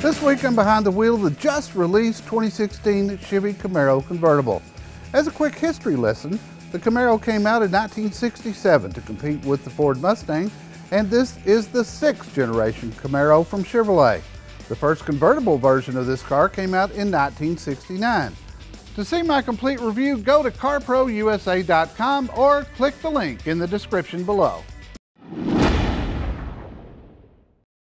This week I'm behind the wheel of the just released 2016 Chevy Camaro Convertible. As a quick history lesson, the Camaro came out in 1967 to compete with the Ford Mustang, and this is the 6th generation Camaro from Chevrolet. The first convertible version of this car came out in 1969. To see my complete review, go to carprousa.com or click the link in the description below.